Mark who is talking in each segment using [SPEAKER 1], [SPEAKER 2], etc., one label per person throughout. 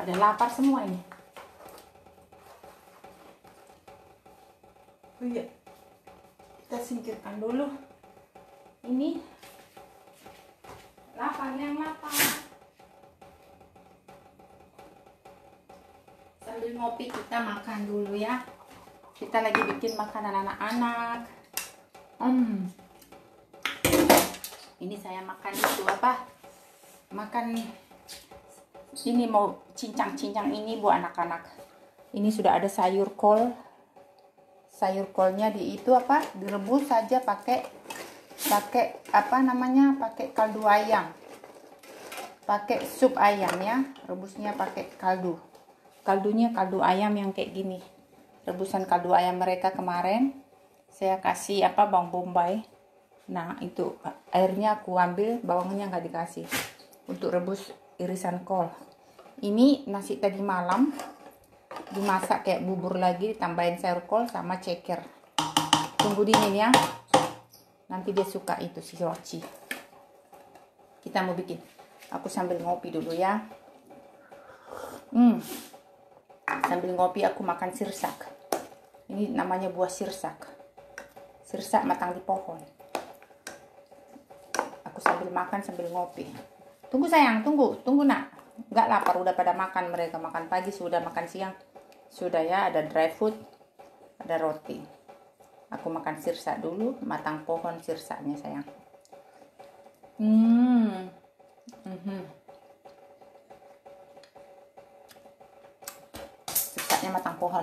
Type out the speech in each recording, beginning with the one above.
[SPEAKER 1] pada lapar semua ini. Oh iya, kita singkirkan dulu ini lapar yang lapar. Sambil ngopi kita makan dulu ya. Kita lagi bikin makanan anak-anak. Ini saya makan itu apa? Makan ini, mau cincang-cincang ini buat anak-anak. Ini sudah ada sayur kol. Sayur kolnya di itu apa? Direbus saja pakai apa namanya? Pakai kaldu ayam. Pakai sup ayam ya. Rebusnya pakai kaldu. Kaldunya kaldu ayam yang kayak gini. Rebusan kaldu ayam mereka kemarin. Saya kasih apa? Bawang bombay. Nah, itu airnya aku ambil, bawangnya nggak dikasih. Untuk rebus irisan kol. Ini nasi tadi malam dimasak kayak bubur lagi, ditambahin sayur kol sama ceker. Tunggu dingin ya. Nanti dia suka itu si Roci. Kita mau bikin. Aku sambil ngopi dulu ya. Sambil ngopi aku makan sirsak. Ini namanya buah sirsak. Sirsak matang di pohon. Aku sambil makan sambil ngopi. Tunggu sayang, tunggu nak. Nggak lapar, udah pada makan mereka. Makan pagi sudah, makan siang sudah ya. Ada dry food, ada roti. Aku makan sirsak dulu, matang pohon sirsaknya sayang. Sirsaknya matang pohon.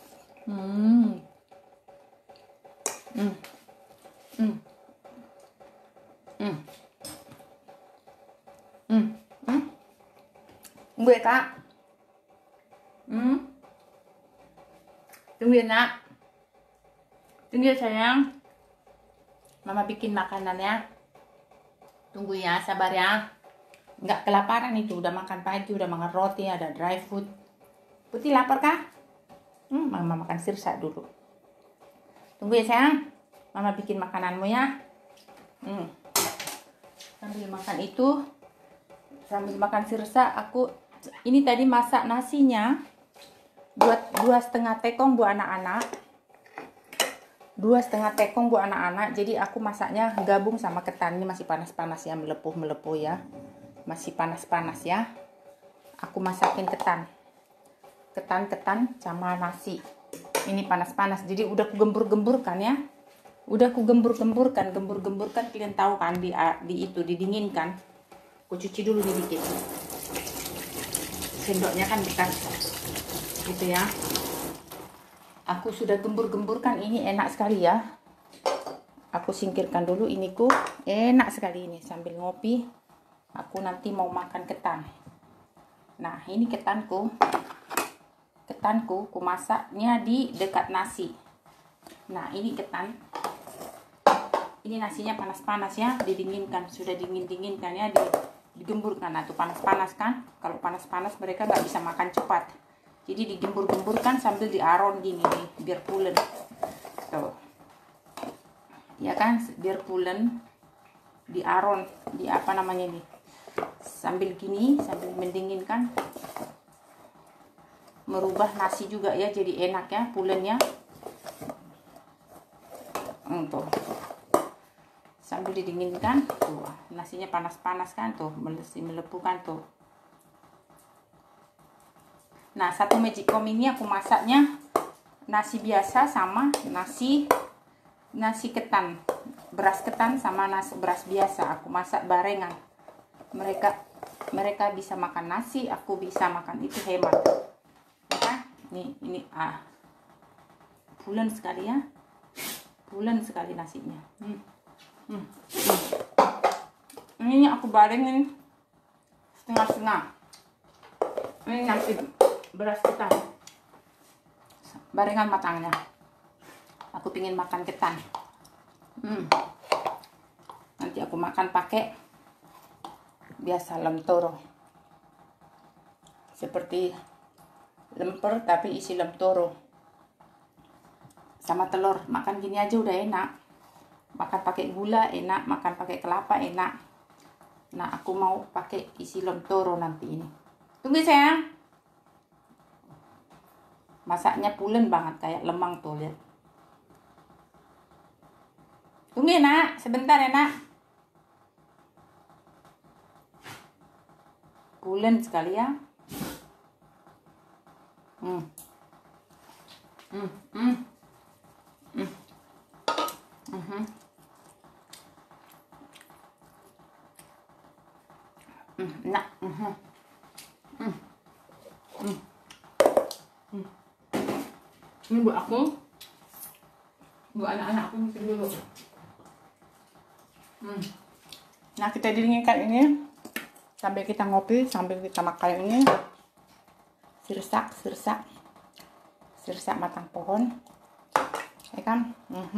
[SPEAKER 1] Tunggu ya kak. Tunggu ya nak. Tunggu ya sayang. Mama bikin makanan ya. Tunggu ya, sabar ya. Nggak kelaparan itu, udah makan pagi, udah makan roti, ada dry food. Putih lapar kah? Mama makan sirsak dulu. Tunggu ya sayang. Mama bikin makananmu ya. Sambil makan itu, sambil makan sirsak, aku ini tadi masak nasinya buat 2,5 tekong buat anak-anak. 2,5 tekong buat anak-anak. Jadi aku masaknya gabung sama ketan. Ini masih panas-panas ya, melepuh ya. Masih panas-panas ya. Aku masakin ketan sama nasi. Ini panas-panas. Jadi udah aku gembur-gemburkan ya. Udah aku gembur-gemburkan. Kalian tahu kan di itu didinginkan. Aku cuci dulu nih dikit. Sendoknya kan bekas gitu ya. Aku sudah gembur-gemburkan, ini enak sekali ya. Aku singkirkan dulu ini enak sekali ini sambil ngopi. Aku nanti mau makan ketan. Nah, ini ketanku ku masaknya di dekat nasi. Nah, ini ketan. Ini nasinya panas-panas ya, didinginkan, sudah dingin-dinginkan ya, digemburkan. Nah, tuh panas-panas kan. Kalau panas-panas mereka nggak bisa makan cepat. Jadi digembur-gemburkan sambil diaron gini nih, biar pulen. Tuh. Ya kan, biar pulen. Diaron, di apa namanya nih. Sambil gini, sambil mendinginkan. Merubah nasi juga ya, jadi enak ya, pulennya. Tuh. Sambil didinginkan, tuh. Nasinya panas-panas kan tuh, melepuh kan tuh. Nah, 1 magicom ini aku masaknya nasi biasa sama nasi ketan. Beras ketan sama nasi beras biasa. Aku masak barengan. Mereka bisa makan nasi, aku bisa makan itu, hemat. Ya kan? Ini pulen sekali ya. Pulen sekali nasinya. Ini aku barengin setengah-setengah. Ini nasi beras ketan, barengan matangnya. Aku pingin makan ketan. Nanti aku makan pakai biasa lemtoro, seperti lemper tapi isi lemtoro sama telur. Makan gini aja udah enak. Makan pakai gula enak, makan pakai kelapa enak. Nah, aku mau pakai isi lemtoro nanti ini. Tunggu sayang. Masaknya pulen banget kayak lemang tuh, lihat. Tunggu ya nak, sebentar ya nak. Pulen sekali ya. Enak. Ini buat aku, buat anak-anak aku mungkin dulu. Nah, kita dinginkan ini sampai kita ngopi, sambil kita makan ini. Sirsak batang pohon, ya kan?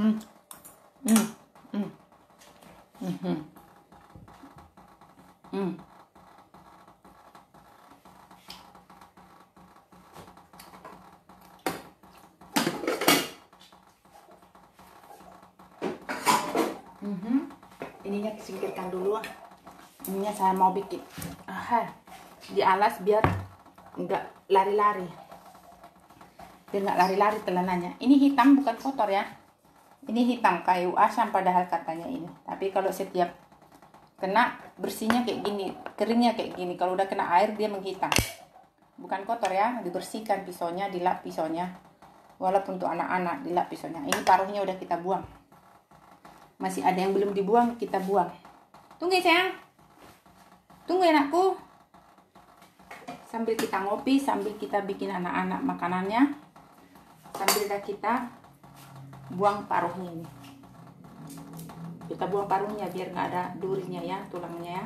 [SPEAKER 1] Ininya disingkirkan dulu. Ininya saya mau bikin di alas biar enggak lari-lari. Biar enggak lari-lari telananya. Ini hitam bukan kotor ya. Ini hitam kayu asam padahal katanya ini. Tapi kalau setiap kena bersihnya kayak gini, keringnya kayak gini. Kalau udah kena air dia menghitam. Bukan kotor ya, dibersihkan pisaunya, dilap pisaunya. Walaupun untuk anak-anak dilap pisaunya. Ini paruhnya udah kita buang. Masih ada yang belum dibuang, kita buang. Tunggu ya sayang. Tunggu ya anakku. Sambil kita ngopi, sambil kita bikin anak-anak makanannya. Sambil kita buang paruhnya ini. Kita buang paruhnya biar nggak ada durinya ya, tulangnya ya.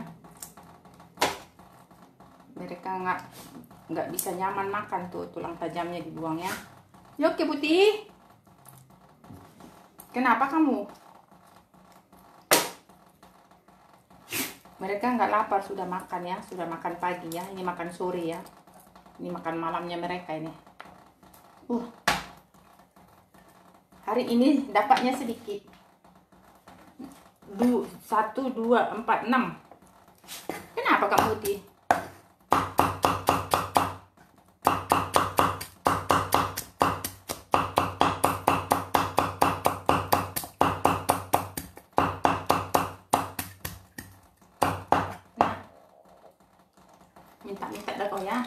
[SPEAKER 1] Mereka nggak bisa nyaman makan tuh, tulang tajamnya dibuang ya. Yuk ke Putih. Kenapa kamu? Mereka nggak lapar, sudah makan ya, sudah makan pagi ya. Ini makan sore ya. Ini makan malamnya mereka ini. Hari ini dapatnya sedikit. 1, 2, 4, 6. Kenapa Kak Putih? Minta-minta dah kau ya.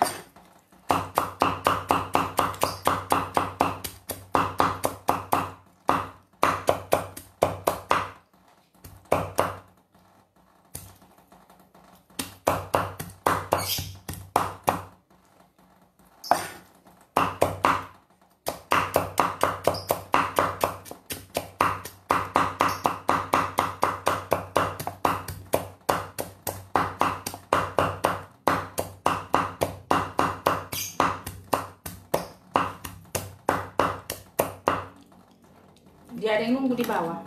[SPEAKER 1] Dia ada yang nunggu di bawah.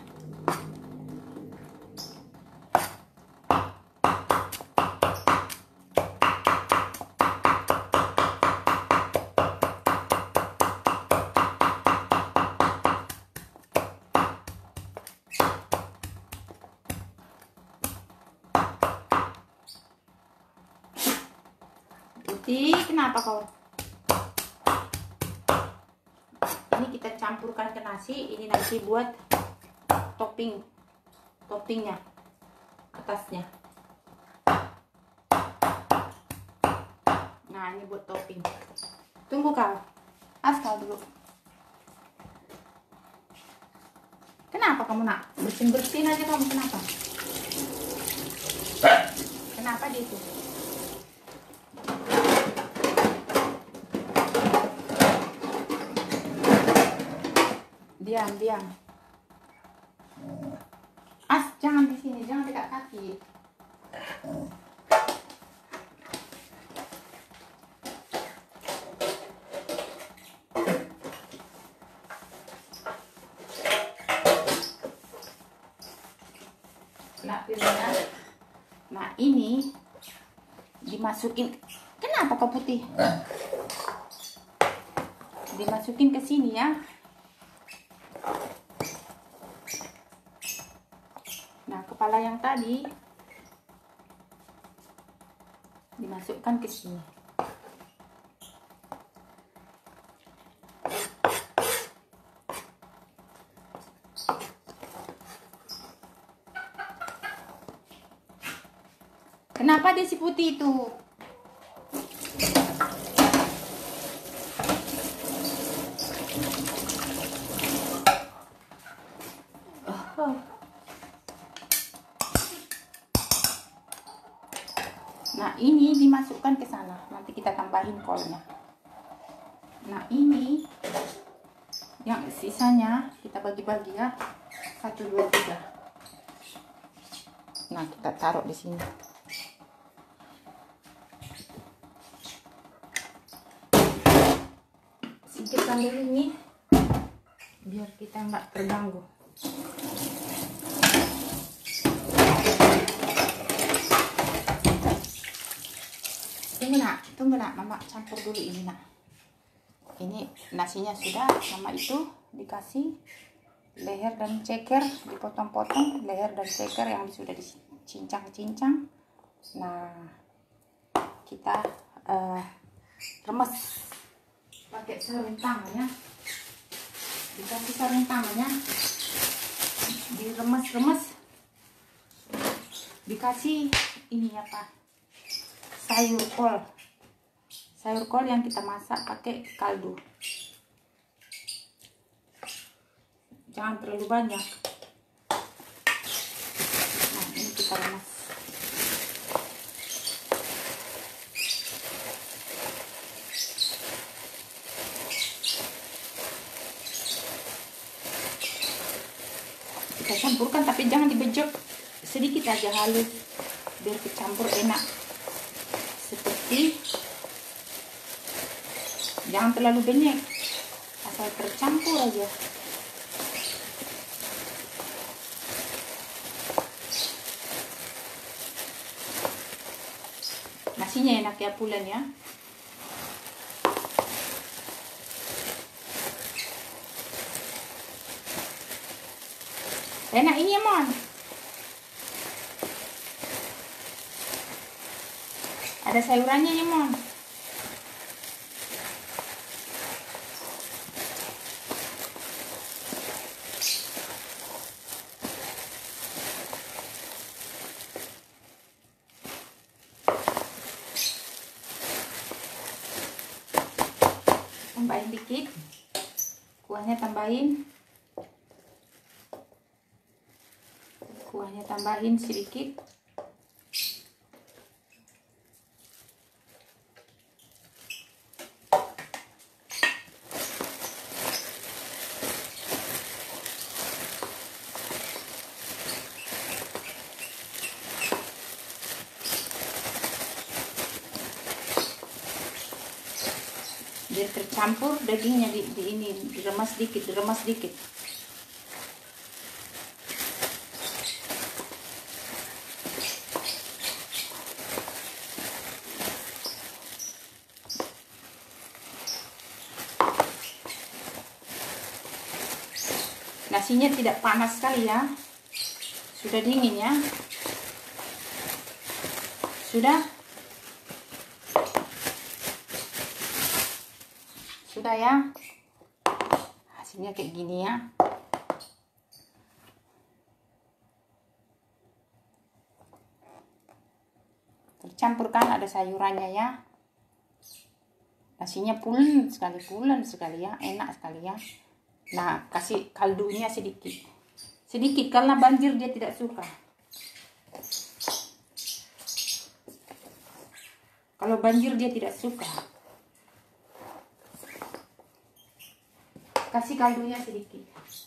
[SPEAKER 1] Putih, kenapa kau? Ini kita campurkan ke nasi. Ini nanti buat toppingnya atasnya. Nah, ini buat topping. Tunggu kau, kau dulu. Kenapa kamu nak bersin aja kamu? Kenapa? Kenapa dia itu? Diam. Jangan di sini, jangan dekat kaki. Nah, ini dimasukin. Kenapa kau Putih? Dimasukin ke sini ya. Nah, kepala yang tadi dimasukkan ke sini. Kenapa dia si putih itu? Nah, ini dimasukkan ke sana. Nanti kita tambahin kolnya. Nah, ini yang sisanya kita bagi-bagi ya. 1, 2, 3. Nah, kita taruh di sini. Singkirkan dulu ini biar kita nggak terganggu. Tunggu nak, mama campur dulu ini nak. Ini nasinya sudah, sama itu dikasih leher dan ceker, dipotong-potong leher dan ceker yang sudah dicincang-cincang. Nah, kita remes pakai sarung tangan ya. Dikasih sarung tangan ya, diremes-remes. Dikasih ini apa, sayur kol yang kita masak pakai kaldu. Jangan terlalu banyak. Nah, ini kita remas. Kita campurkan, tapi jangan dibejek, sedikit aja halus biar kecampur enak. Seperti, jangan terlalu banyak, asal tercampur aja. Nasinya enak ya pulen ya. Enak ini ya Mon. Ada sayurannya ya Mon. Tambahin dikit, kuahnya tambahin sedikit. Biar tercampur dagingnya diremas dikit. Nasinya tidak panas sekali ya, sudah dingin ya, sudah ya, hasilnya kayak gini ya. Tercampurkan, ada sayurannya ya. Nasinya pulen sekali ya, enak sekali ya. Nah, kasih kaldunya sedikit karena banjir dia tidak suka. Kalau banjir dia tidak suka. Kasih kaldunya sedikit.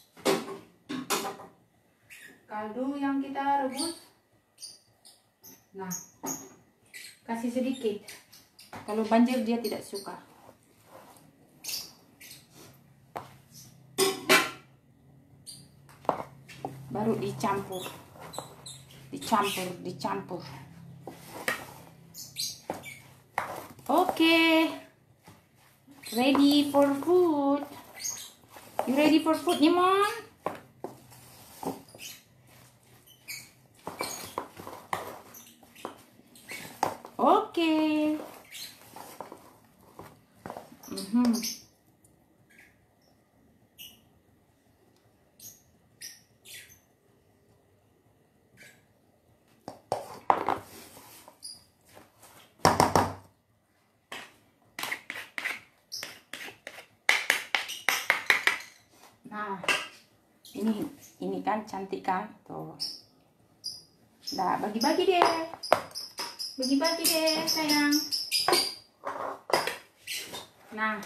[SPEAKER 1] Kaldu yang kita rebus. Nah, kasih sedikit. Kalau banjir dia tidak suka. Baru dicampur. Oke. Ready for food. You ready for food, Nyemon? Oke. Ini kan cantik kan tuh. Nah, bagi-bagi deh. Bagi-bagi deh, sayang. Nah,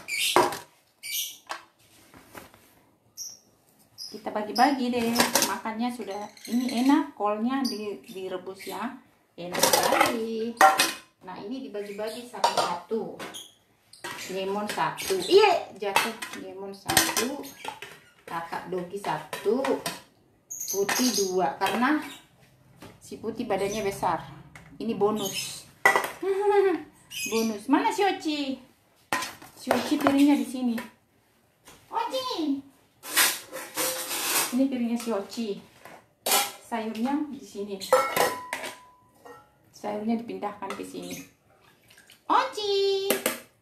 [SPEAKER 1] kita bagi-bagi deh. Makannya sudah ini enak, kolnya direbus ya. Enak sekali. Nah, ini dibagi-bagi satu-satu. Lemon satu. Iya, jatuh. Lemon satu. Kakak Dogi satu. Putih dua. Karena si Putih badannya besar. Ini bonus. Bonus. Mana si Oci? Si Oci piringnya di sini. Oci. Ini piringnya si Oci. Sayurnya di sini. Sayurnya dipindahkan ke sini. Oci.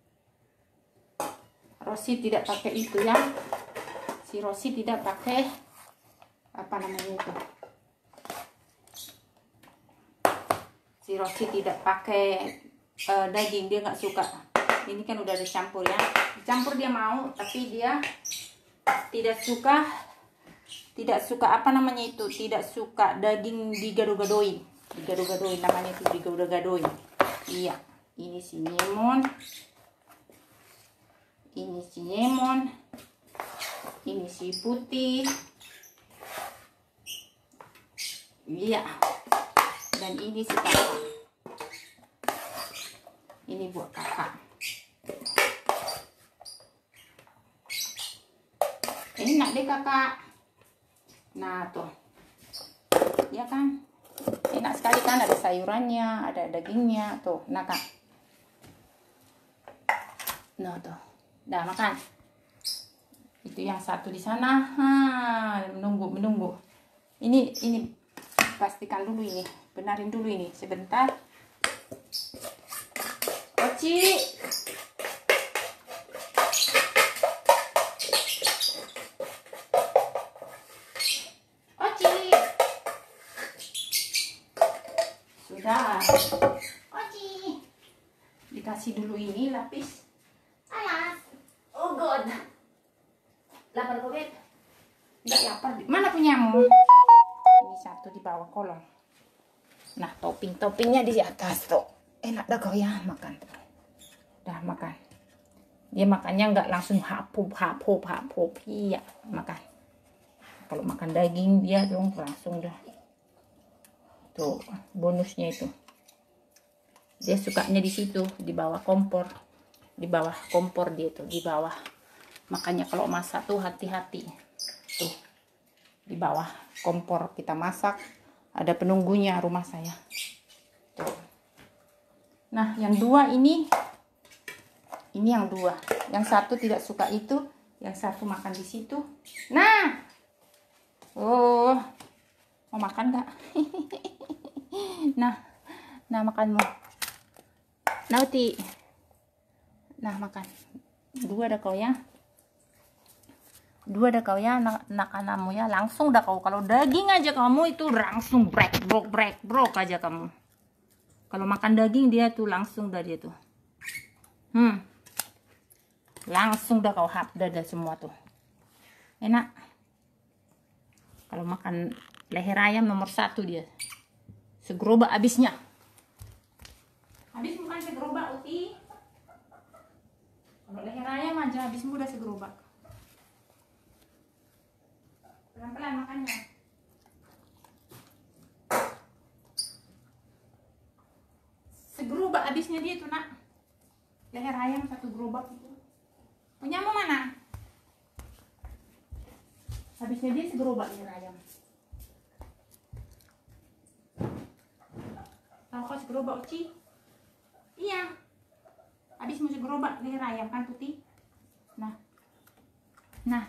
[SPEAKER 1] Rosi tidak pakai itu ya. Si Rosi tidak pakai apa namanya itu. Si Rosi tidak pakai daging, dia nggak suka. Ini kan udah dicampur ya. Dicampur dia mau, tapi dia tidak suka apa namanya itu, tidak suka daging digado-gadoin. Digado-gadoin namanya itu, digado-gadoin. Iya, ini si lemon. Ini si lemon. Ini si Putih. Iya. Dan ini si kakak. Ini buat kakak. Enak deh kakak. Nah tuh. Ya kan. Enak sekali kan, ada sayurannya, ada dagingnya. Tuh, nah kak. Nah tuh. Udah makan. Itu yang satu di sana. Menunggu. Ini pastikan dulu ini. Benarin dulu ini sebentar. Oci. Oci. Sudah. Oci. Dikasih dulu ini lapis. Alas. Oh god. Lapar kok, Beb? Enggak lapar. Mana punyamu? Ini satu di bawah kolong. Nah, topping-toppingnya di atas tuh. Enak dah kau ya makan. Dah makan. Dia makannya nggak langsung hapuk. Iya, makan. Kalau makan daging dia dong langsung dah. Tuh, bonusnya itu. Dia sukanya di situ, di bawah kompor. Di bawah kompor dia tuh, di bawah. Makanya kalau masak tuh hati-hati. Tuh. Di bawah kompor kita masak. Ada penunggunya rumah saya. Tuh. Nah, yang dua ini yang dua. Yang satu tidak suka itu, yang satu makan di situ. Nah. Oh. Mau makan nggak? Nah makanmu. Nauti. Nah, makan. Dua dah kau ya. Dua dah kau ya, anak-anakmu ya. Langsung dah kau. Kalau daging aja kamu itu langsung brok aja kamu. Kalau makan daging dia tuh langsung dah dia tuh. Langsung dah kau dah semua tuh. Enak. Kalau makan leher ayam nomor 1 dia. Segerobak habisnya. Habis bukan segerobak, Uti. Kalau leher ayam aja habis mudah segerobak. Pelan-pelan makannya. Segerobak habisnya dia tuh, nak. Leher ayam 1 gerobak itu. Punyamu mana? Habisnya dia segerobak leher ayam. Tahu kau segerobak, Uci? Iya. Habismu segerobak leher ayam kan, Putih? Nah.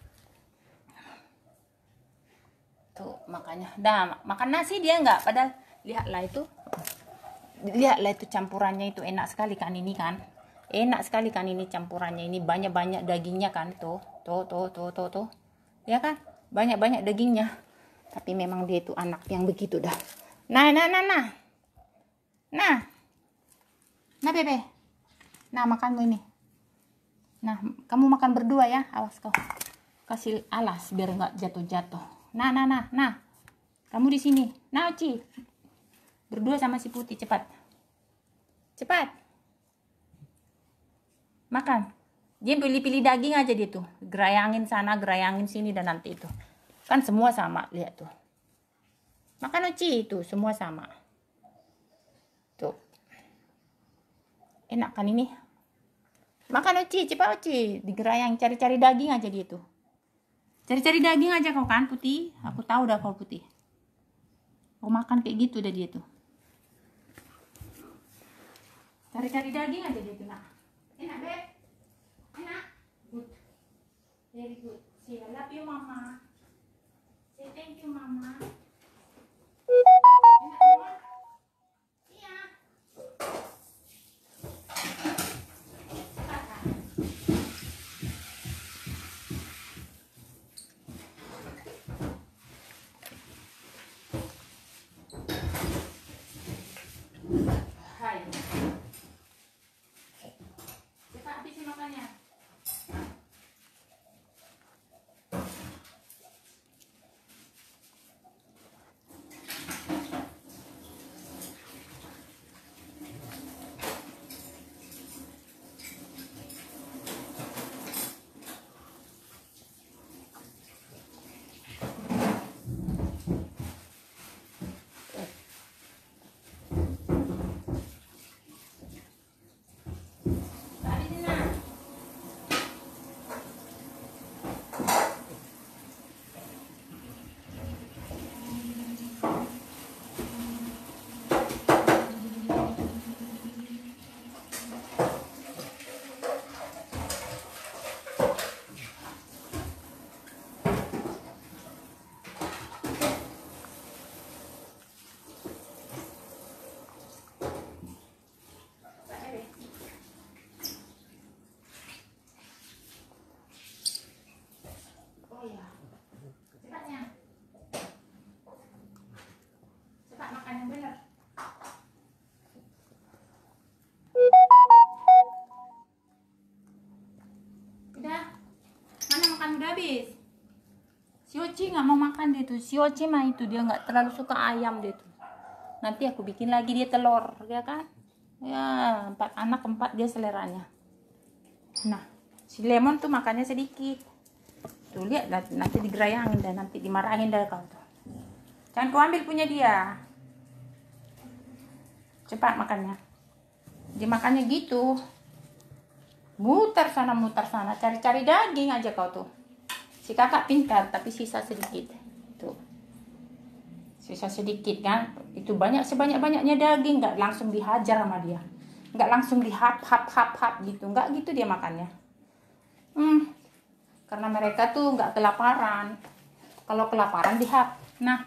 [SPEAKER 1] Tuh, makanya. Dah, makan nasi dia enggak. Padahal lihatlah itu campurannya itu enak sekali kan ini kan. Enak sekali kan ini campurannya. Ini banyak-banyak dagingnya kan. Tuh. Ya kan? Banyak-banyak dagingnya. Tapi memang dia itu anak yang begitu dah. Nah, Bebe. Nah, makanmu ini. Nah, kamu makan berdua ya. Awas kau. kasih alas biar nggak jatuh-jatuh. Nah. Kamu di sini. Nah, Oci. Berdua sama si Putih, cepat. Cepat. Makan. Dia pilih-pilih daging aja dia tuh. Gerayangin sana, gerayangin sini dan nanti itu. Kan semua sama, lihat tuh. Makan Oci itu, semua sama. Tuh. Enak kan ini? Makan Oci, cepat Oci. Digerayang, cari-cari daging aja dia tuh. Cari-cari daging aja kau kan Putih. Aku tahu dah kau Putih. Kau makan kayak gitu dah dia tuh. Cari-cari daging aja dia tuh nak. Enak Beb. Enak. Good. Very good. Say I love you mama. Say thank you mama. Enak mama. Iya. Hai. Cepat habisin makannya. Habisin nak. Oh ya. Cepatnya. Cepat makan yang benar. Udah. Mana makan udah habis? Si Oci nggak mau makan dia tuh. Si Oci mah itu dia nggak terlalu suka ayam dia tuh. Nanti aku bikin lagi dia telur, ya kan? Ya 4 anak 4 dia seleranya. Nah, si Lemon tuh makannya sedikit. Tuh lihat nanti digerayangin dan nanti dimarahin dari kau tuh. Jangan kau ambil punya dia. Cepat makannya. Dia makannya gitu. Mutar sana, cari-cari daging aja kau tuh. Si kakak pintar, tapi sisa sedikit. Tuh. Sisa sedikit kan. Itu sebanyak-banyaknya daging. Nggak langsung dihajar sama dia. Nggak langsung dihap gitu. Nggak gitu dia makannya. Karena mereka tuh nggak kelaparan. Kalau kelaparan dihap. Nah.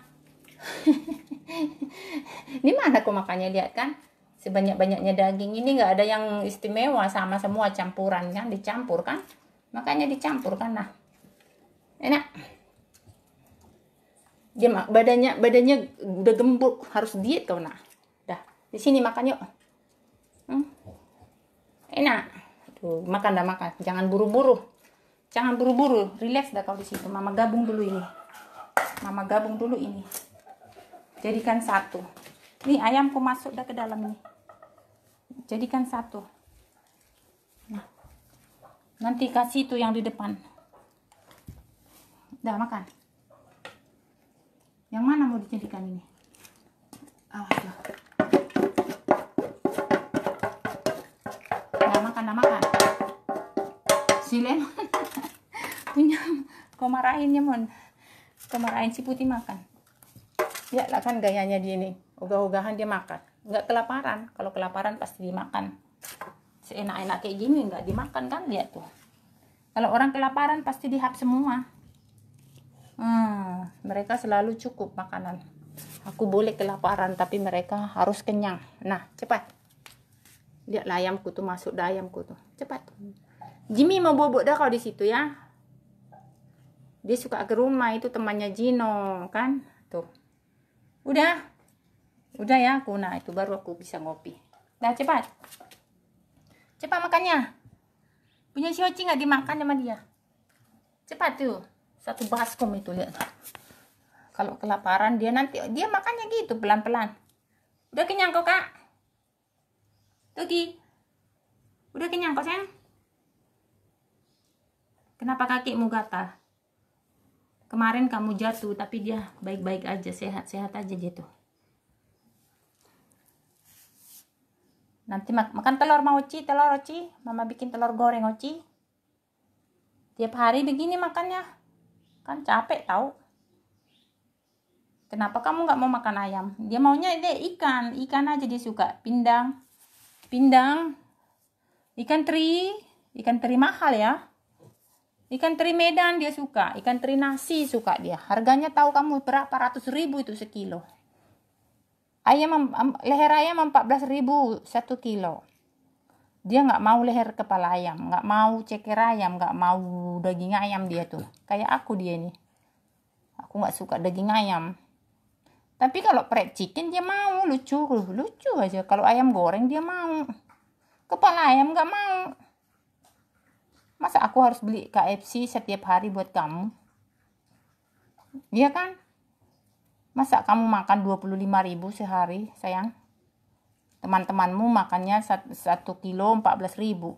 [SPEAKER 1] Ini mana kok makannya, lihat kan? Sebanyak-banyaknya daging ini nggak ada yang istimewa, sama semua campuran kan, dicampur kan, makanya dicampur kan. Nah, enak. Dia badannya udah gembuk, harus diet kau nak. Dah di sini makan yuk. Enak. Tuh makan dah makan, jangan buru-buru, relax dah kau di situ. Mama gabung dulu ini, jadikan satu. Nih ayamku masuk dah ke dalam ini. Jadikan satu. Nah, nanti kasih tuh yang di depan. Dah makan. Yang mana mau dijadikan ini? Awas loh. Dah makan. Si Lemon punya kau marahinnya mon. Kau marahin si Putih makan. Ya lah kan gayanya dia nih. Ogah-ogahan dia makan. Nggak kelaparan. Kalau kelaparan pasti dimakan. Seenak-enak kayak gini nggak dimakan kan, lihat tuh. Kalau orang kelaparan pasti dihap semua. Mereka selalu cukup makanan. Aku boleh kelaparan tapi mereka harus kenyang. Nah cepat. Lihatlah ayamku tuh, masuk dah ayamku tuh. Cepat. Jimmy mau bobok dah kau di situ ya. Dia suka ke rumah, itu temannya Gino kan. Tuh. Udah ya aku. Nah itu baru aku bisa ngopi. Dah cepat makannya. Punya si Oci nggak dimakan sama dia. Cepat tuh. Satu baskom itu, lihat. Kalau kelaparan dia nanti dia makannya gitu pelan-pelan. Udah kenyang kok, Kak? Tuki. Udah kenyang kok, sayang? Kenapa kakimu gatal? Kemarin kamu jatuh, tapi dia baik-baik aja, sehat-sehat aja dia tuh. Nanti makan telur mau Oci, telur Oci. Mama bikin telur goreng Oci. Tiap hari begini makannya. Kan capek tahu. Kenapa kamu nggak mau makan ayam? Dia maunya ikan aja dia suka. Pindang, ikan teri mahal ya. Ikan teri Medan dia suka, ikan teri nasi suka dia. Harganya tahu kamu berapa ratus ribu itu sekilo. Leher ayam 14.000 1 kilo. Dia nggak mau leher kepala ayam, nggak mau ceker ayam, nggak mau daging ayam dia tuh. Kayak aku dia ini. Aku nggak suka daging ayam. Tapi kalau fried chicken dia mau, lucu aja. Kalau ayam goreng dia mau. Kepala ayam nggak mau. Masa aku harus beli KFC setiap hari buat kamu? Iya kan? Masa kamu makan 25.000 sehari, sayang? Teman-temanmu makannya 1 kilo 14.000.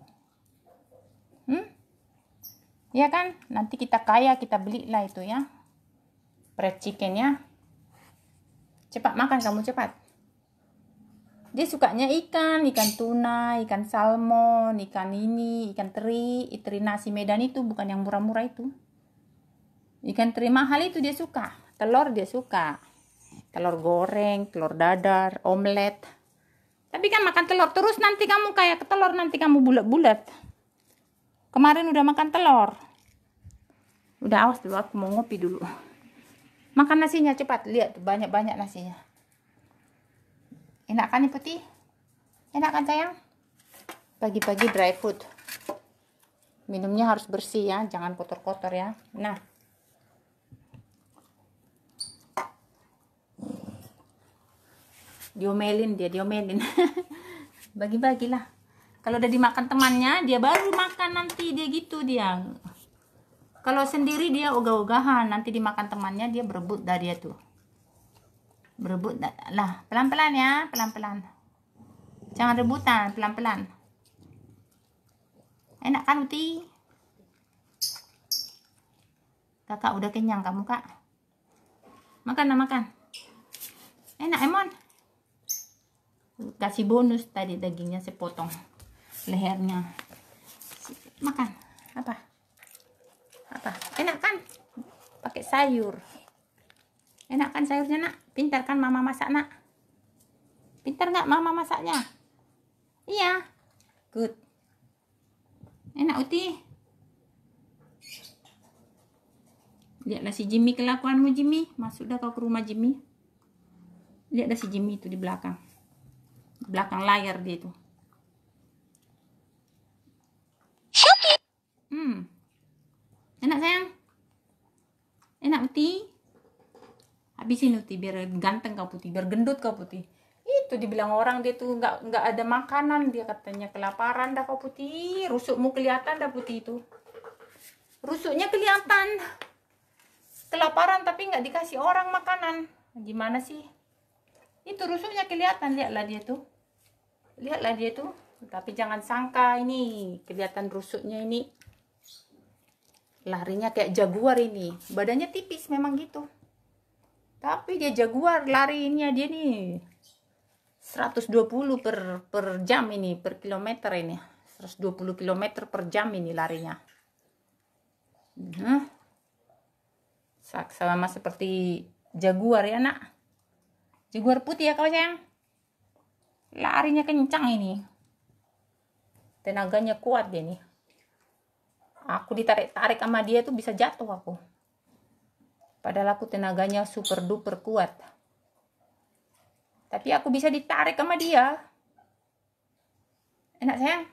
[SPEAKER 1] Iya kan? Nanti kita kaya, kita belilah itu ya. Fried chickennya. Cepat makan kamu, cepat. Dia sukanya ikan tuna, ikan salmon, ikan teri nasi Medan itu, bukan yang murah-murah itu. Ikan teri mahal itu dia suka. Telur dia suka. Telur goreng, telur dadar, omelet. Tapi kan makan telur terus nanti kamu kayak telur, nanti kamu bulat-bulat. Kemarin udah makan telur. Udah, awas dulu, aku mau ngopi dulu. Makan nasinya cepat, lihat banyak-banyak nasinya. Enak kan nih putih? Enak kan sayang? Pagi-pagi dry food. Minumnya harus bersih ya, jangan kotor-kotor ya. Nah. Diomelin. Bagi-bagilah. Kalau udah dimakan temannya, dia baru makan nanti dia gitu dia. Kalau sendiri dia ogah-ogahan, nanti dimakan temannya dia berebut dah dia tuh. Berebut lah, pelan-pelan ya, pelan-pelan. Jangan rebutan, pelan-pelan. Enak kan Uti? Kakak udah kenyang kamu, Kak. Makan. Enak Emon. Kasih bonus tadi dagingnya sepotong. Lehernya. Makan. Apa? Enak kan? Pakai sayur. Enak kan sayurnya, Nak? Pintar kan mama masak, Nak? Pintar nggak mama masaknya? Iya. Good. Enak Uti. Lihatlah si Jimmy, kelakuanmu Jimmy. Masuk dah kau ke rumah Jimmy. Lihatlah si Jimmy itu di belakang. Belakang layar dia itu. Enak sayang? Enak Uti? Habisin Uti biar ganteng kau Putih, biar gendut kau Putih. Itu dibilang orang dia tuh nggak ada makanan, dia katanya kelaparan dah kau Putih. Rusukmu kelihatan dah Putih itu. Rusuknya kelihatan. Kelaparan tapi nggak dikasih orang makanan. Gimana sih? Itu rusuknya kelihatan, lihatlah dia tuh. Tapi jangan sangka ini kelihatan rusuknya ini. Larinya kayak jaguar ini. Badannya tipis memang gitu. Tapi dia jaguar, larinya dia nih 120 per jam ini, per kilometer ini. 120 km per jam ini larinya. Sama seperti jaguar ya, Nak. Jaguar putih ya kau sayang. Larinya kencang ini. Tenaganya kuat dia nih. Aku ditarik-tarik sama dia tuh bisa jatuh aku. Padahal aku tenaganya super duper kuat. Tapi aku bisa ditarik sama dia. Enak sayang?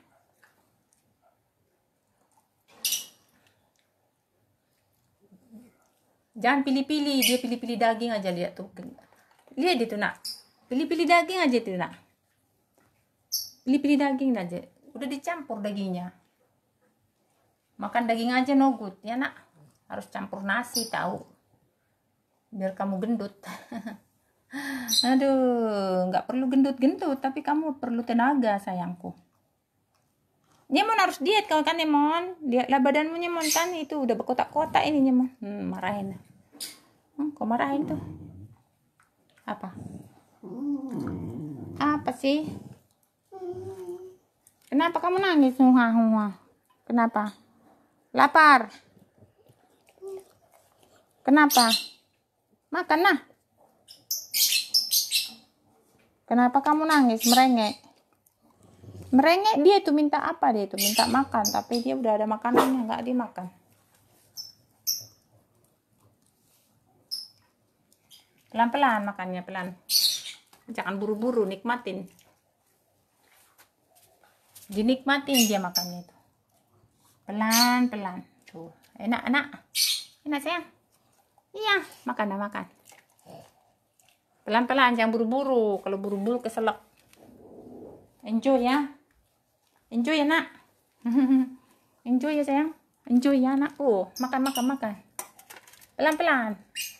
[SPEAKER 1] Jangan pilih-pilih. Dia pilih-pilih daging aja, lihat tuh. Lihat itu, Nak. Pilih-pilih daging aja tuh, Nak. Pilih-pilih daging aja. Udah dicampur dagingnya. Makan daging aja no good ya, Nak. Harus campur nasi tahu. Biar kamu gendut. Aduh, nggak perlu gendut-gendut, tapi kamu perlu tenaga sayangku. Nyemon harus diet kau kan Nyemon. Lihatlah badanmu Nyemon kan, itu udah berkotak-kotak ini Nyemon. Marahin. Kau marahin tuh. Apa? Apa sih? Kenapa kamu nangis? Kenapa? Lapar? Kenapa? Makan nah. Kenapa kamu nangis? Merengek. Merengek dia itu minta apa? Dia itu minta makan, tapi dia udah ada makanannya, nggak dimakan. Pelan-pelan makannya, pelan. Jangan buru-buru, nikmatin. Dinikmatin dia makannya itu. Pelan-pelan. Tuh, enak. Enak sayang. Iya, makan. Pelan-pelan, jangan buru-buru. Kalau buru-buru keselak. Enjoy ya. Enjoy ya nak. Enjoy ya sayang. Enjoy ya anakku. Makan. Pelan-pelan.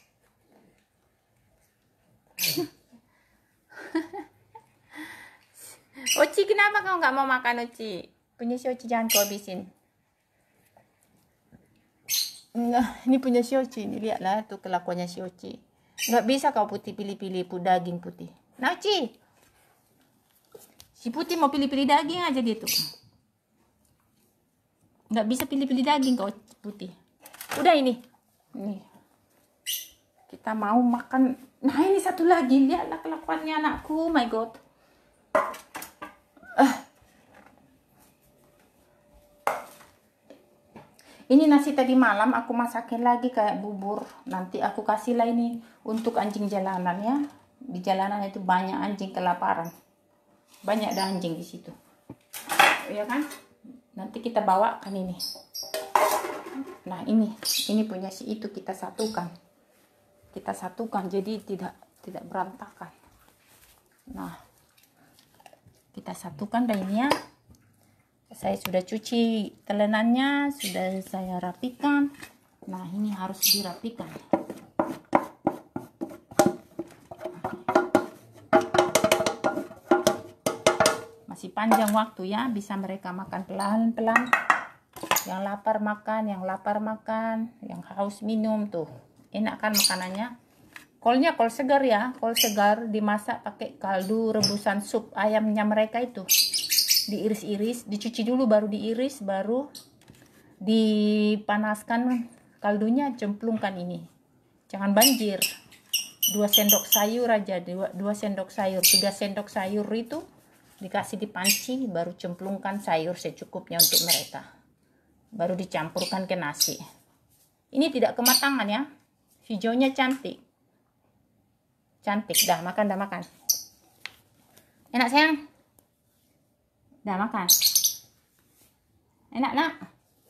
[SPEAKER 1] Oci, kenapa kau nggak mau makan Oci? Punya si Oci jangan kau habisin. Nah, ini punya si Oci. Ini lihatlah tuh kelakuannya si Oci. Nggak bisa kau putih pilih-pilih daging putih. Nah Oci. Si putih mau pilih-pilih daging aja dia tuh. Nggak bisa pilih-pilih daging kau putih. Udah ini. Nih. Kita mau makan. Nah ini satu lagi. Lihatlah kelakuannya anakku. My God. Ini nasi tadi malam aku masakin lagi kayak bubur. Nanti aku kasih lah ini untuk anjing jalanan ya. Di jalanan itu banyak anjing kelaparan. Banyak ada anjing di situ. Ya kan? Nanti kita bawakan ini. Nah, ini punya si itu kita satukan. Kita satukan jadi tidak berantakan. Nah, kita satukan dah ini ya. Saya sudah cuci telenannya, sudah saya rapikan. Nah, ini harus dirapikan. Masih panjang waktu ya, bisa mereka makan pelan-pelan. Yang lapar makan, yang haus minum tuh. Enak kan makanannya? Kolnya kol segar ya, kol segar dimasak pakai kaldu rebusan sup ayamnya mereka itu. Diiris-iris, dicuci dulu baru diiris, baru dipanaskan kaldunya, cemplungkan ini. Jangan banjir. 2 sendok sayur aja, 2 sendok sayur, 3 sendok sayur itu dikasih di panci, baru cemplungkan sayur secukupnya untuk mereka. Baru dicampurkan ke nasi. Ini tidak kematangan ya. Hijaunya cantik. Cantik, dah makan. Enak sayang? Dah makan. Enak nak?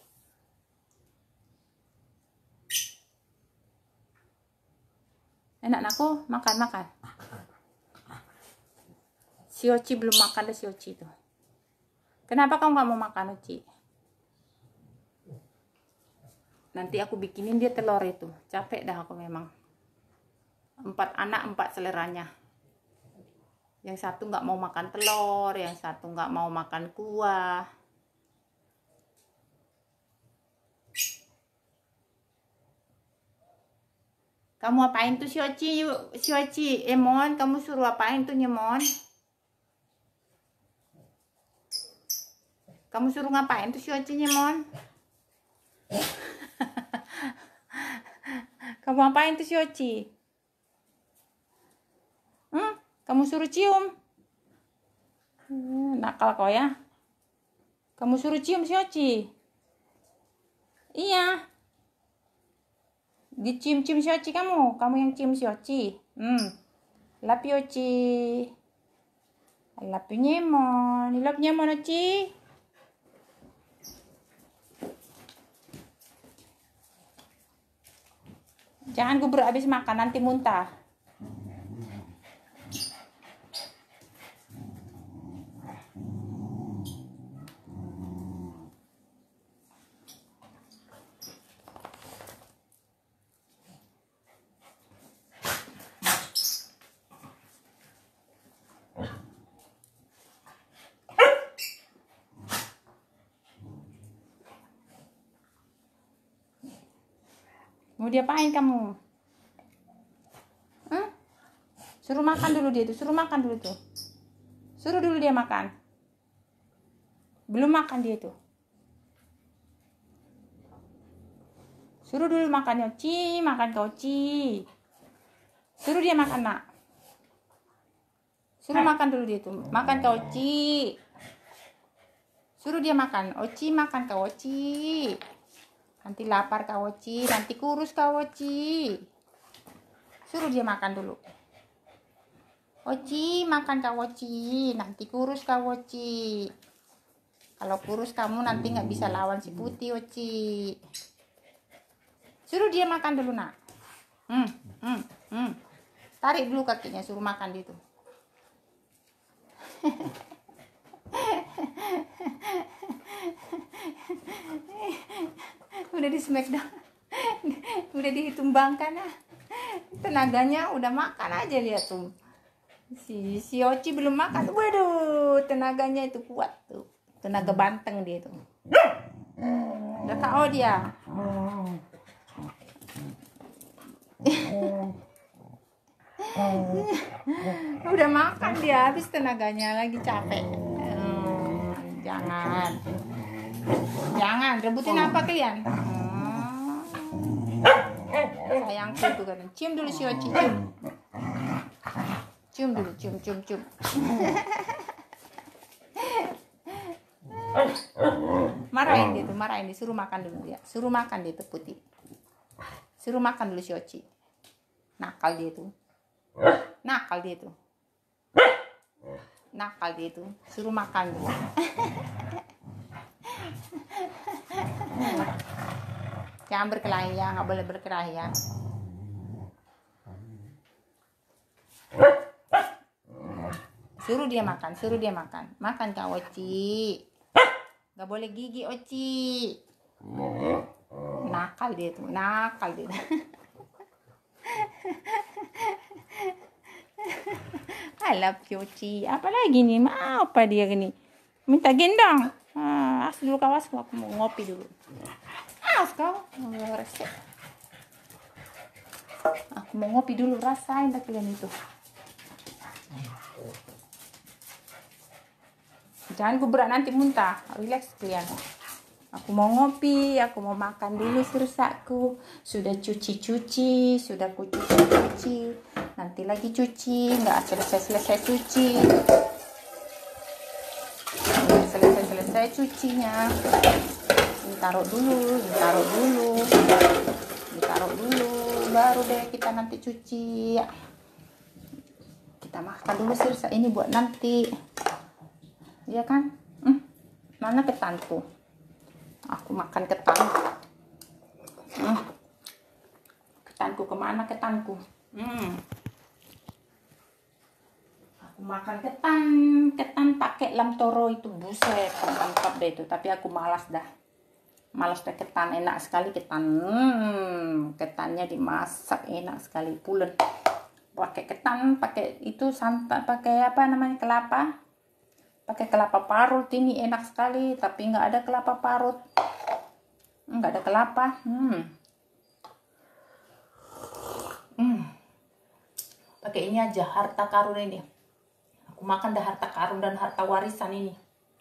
[SPEAKER 1] Enak nakku, makan. Si Oci belum makan deh si Oci itu. Kenapa kamu nggak mau makan Oci? Nanti aku bikinin dia telur itu. Capek dah aku memang. 4 anak 4 seleranya. Yang satu nggak mau makan telur, yang satu nggak mau makan kuah. Kamu apain tuh si Oci? Emon, kamu suruh apain tuh Nyemon? Kamu suruh ngapain tuh si Oci Nyemon? Kamu apain tuh si Oci? Kamu suruh cium. Nakal kau ya. Kamu suruh cium si Oci. Iya. Dicium-cium si Oci kamu. Kamu yang cium si Oci. Love you Oci. I love you Nyemon. I love Nyemon Oci. Jangan gubruk habis makan, nanti muntah. Mau diapain kamu? Suruh makan dulu dia tuh. Suruh makan dulu tuh. Suruh dulu dia makan. Belum makan dia tuh. Suruh dulu makannya. Ci, makan kau, Ci. Suruh dia makan, nak. Suruh makan dulu dia tuh. Makan kau, Ci. Suruh dia makan. Oci, makan kau, Oci. Nanti lapar kau, Oci. Nanti kurus kau, Oci. Suruh dia makan dulu. Oci, makan kau, Oci. Nanti kurus kau, Oci. Kalau kurus kamu nanti nggak bisa lawan si Putih, Oci. Suruh dia makan dulu, nak. Tarik dulu kakinya, suruh makan dia tuh. Udah di smackdown. Udah ditumbangkan ya. Tenaganya udah makan aja, lihat tuh. Si Oci belum makan. Waduh, tenaganya itu kuat tuh. Tenaga banteng dia tuh. Udah KO dia. Udah makan dia, habis tenaganya, lagi capek. Jangan rebutin apa kalian. Sayangku tuh kan. Cium dulu si Oci, cium dulu, cium. Marahin dia, suruh makan dulu dia. Suruh makan dia tuh Putih. Suruh makan dulu si Oci. Nakal dia tuh. Suruh makan dulu. Jangan berkelahi ya, nggak boleh berkelahi ya. Suruh dia makan. Makan kau, Oci. Nggak boleh gigi, Oci. Nakal dia tuh. I love you, Oci. Apalagi nih, mau apa dia gini? Minta gendong. As dulu kawas, aku mau ngopi dulu. Kau resep. Aku mau ngopi dulu, rasain dah kalian itu. Jangan gubrak nanti muntah, relax kalian. Aku mau ngopi, aku mau makan dulu sirsaku. Sudah cuci, sudah ku cuci. Nanti lagi cuci, nggak selesai cuci. Selesai cucinya. Ditaruh dulu, baru deh kita nanti cuci. Kita makan dulu sirsa ini buat nanti. Ya kan? Mana ketanku? Aku makan ketan. Ketanku kemana ketanku? Aku makan ketan pakai lam toro itu, buset, mantap deh itu. Tapi aku malas deh ketan, enak sekali ketan. Ketannya dimasak enak sekali, pulen. Pakai ketan, pakai itu santan, pakai apa namanya, kelapa. Pakai kelapa parut, ini enak sekali. Tapi nggak ada kelapa parut, nggak ada kelapa. Pakai ini aja, harta karun ini. Aku makan dah harta karun dan harta warisan ini.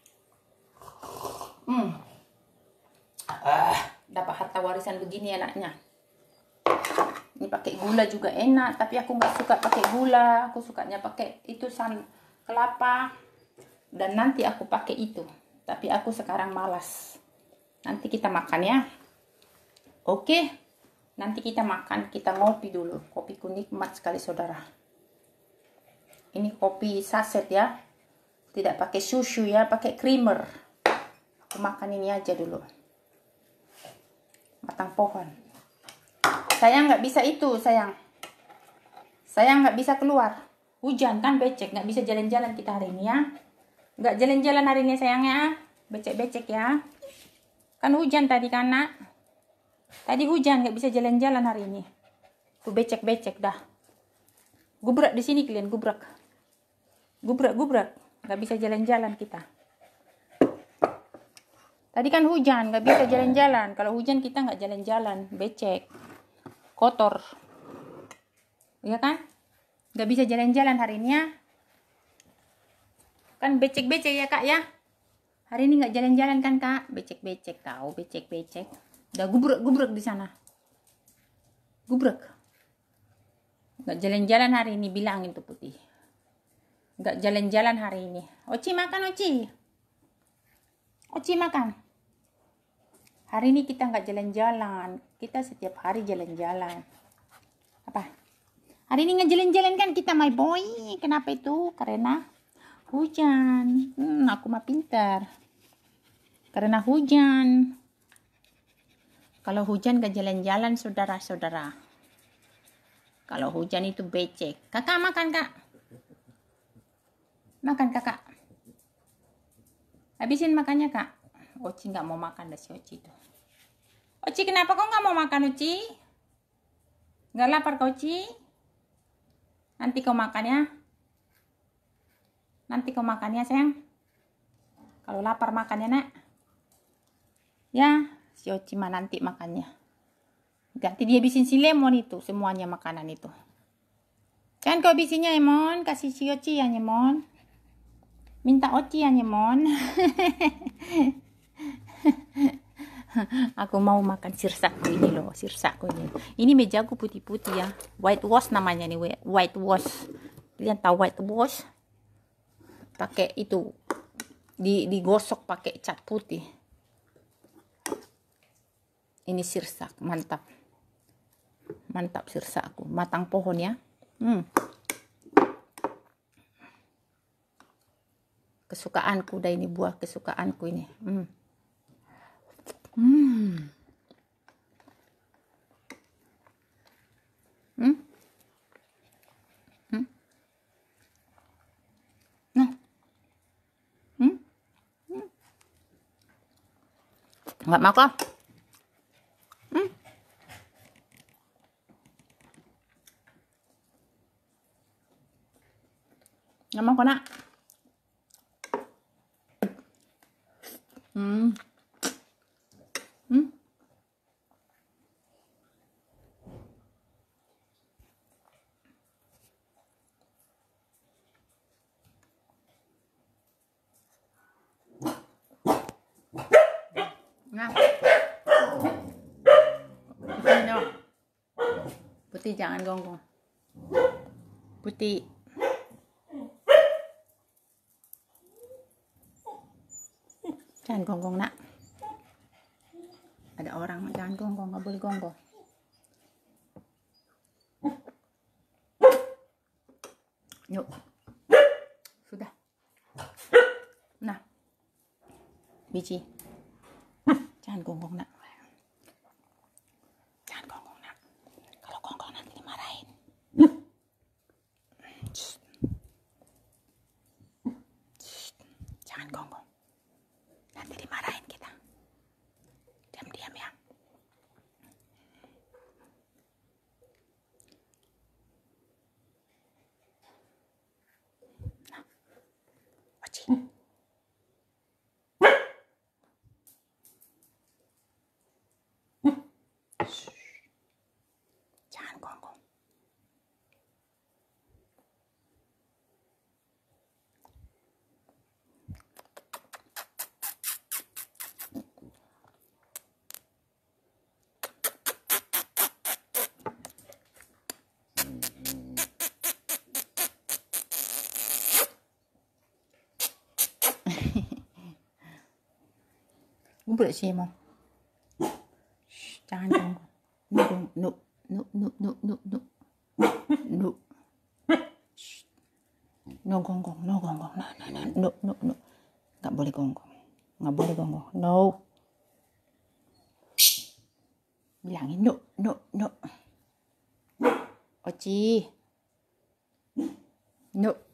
[SPEAKER 1] Dapat harta warisan begini enaknya. Ini pakai gula juga enak, tapi aku nggak suka pakai gula. Aku sukanya pakai itu kelapa. Dan nanti aku pakai itu. Tapi aku sekarang malas. Nanti kita makan ya. Oke. Nanti kita makan, kita ngopi dulu. Kopiku nikmat sekali, saudara. Ini kopi saset ya. Tidak pakai susu ya, pakai creamer. Aku makan ini aja dulu. Batang pohon. Sayang nggak bisa itu, sayang. Sayang nggak bisa keluar. Hujan kan, becek. Nggak bisa jalan-jalan kita hari ini ya. Nggak jalan-jalan hari ini sayangnya. Becek-becek ya. Kan hujan tadi kan, nak. Tadi hujan, nggak bisa jalan-jalan hari ini. Tuh becek-becek dah. Gubrak di sini kalian, gubrak. Gubrak. Nggak bisa jalan-jalan kita. Tadi kan hujan, nggak bisa jalan-jalan. Kalau hujan kita nggak jalan-jalan, becek. kotor. Iya kan? Nggak bisa jalan-jalan hari ini ya. Kan becek-becek ya kak ya. Hari ini nggak jalan-jalan kan kak? Becek-becek tahu, becek-becek. Udah gubrek-gubrek di sana. Gubrek. Nggak jalan-jalan hari ini, bilangin tuh Putih. Nggak jalan-jalan hari ini. Oci makan Oci. Oci makan. Hari ini kita nggak jalan-jalan. Kita setiap hari jalan-jalan. Apa? Hari ini nggak jalan-jalan kan kita, my boy. Kenapa itu? Karena hujan. Aku mah pintar. Karena hujan. Kalau hujan nggak jalan-jalan, saudara-saudara. Kalau hujan itu becek. Kakak makan kak. Makan kakak. Habisin makannya kak. Oci nggak mau makan dah si Oci itu. Oci kenapa kok nggak mau makan Oci? Nggak lapar kau Oci? Nanti kau makan ya. Nanti kau makan ya sayang. Kalau lapar makan ya nak. Ya si Oci mah nanti makannya. Ganti dia habisin si lemon itu. Semuanya makanan itu. Kan kau habisinnya Emon. Kasih si Oci ya Emon. Minta Oci ya Emon. Aku mau makan sirsaku ini loh, sirsaku ini. Ini mejaku putih-putih ya. White wash namanya nih, white wash. Kalian tahu white wash? Pakai itu digosok pakai cat putih. Ini sirsak, mantap. Mantap sirsakku, matang pohon ya. Kesukaanku dah ini, buah kesukaanku ini. Nggak mau kok. Nggak mau kok nak. Nah. Putih no. Putih jangan gonggong. Putih. Jangan gonggong nak. Ada orang, jangan gonggong, nggak boleh gonggong. Yuk. Sudah. Nah. Biji. Jangan gonggong nak. Jangan gonggong nak. Kalau gonggong nanti dimarahin. Jangan gonggong. Nanti dimarahin kita. Diam-diam ya. Nah. Oci. Jangan gonggong. Gubrek sih mau. Jangan gonggong. No. No gonggong, no gonggong. No. Nggak boleh gonggong. Nggak boleh gonggong. No. Bilangin no. Oci. No.